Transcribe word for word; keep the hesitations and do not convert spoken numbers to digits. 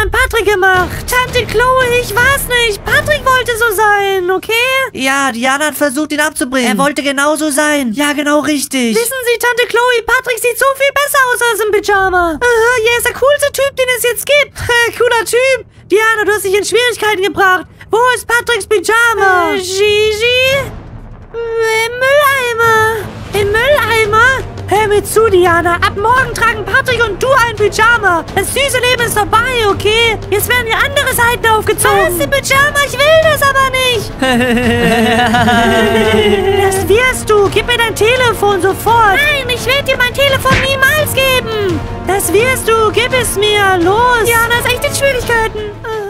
meinem Patrick gemacht? Tante Chloe, ich war's nicht. Patrick wollte so sein, okay? Ja, Diana hat versucht, ihn abzubringen. Er wollte genauso sein. Ja, genau richtig. Wissen Sie, Tante Chloe, Patrick sieht so viel besser aus als im Pyjama. Aha, er ist der coolste Typ, den es jetzt gibt. Cooler Typ. Diana, du hast dich in Schwierigkeiten gebracht. Wo ist Patricks Pyjama? Äh, Gigi? Im Mülleimer. Im Mülleimer? Hör mir zu, Diana. Ab morgen tragen Patrick und du ein Pyjama. Das süße Leben ist vorbei, okay? Jetzt werden dir andere Seiten aufgezogen. Was? Im Pyjama? Ich will das aber nicht. Das wirst du. Gib mir dein Telefon sofort. Nein, ich werde dir mein Telefon niemals geben. Das wirst du. Gib es mir. Los. Diana ist echt in Schwierigkeiten.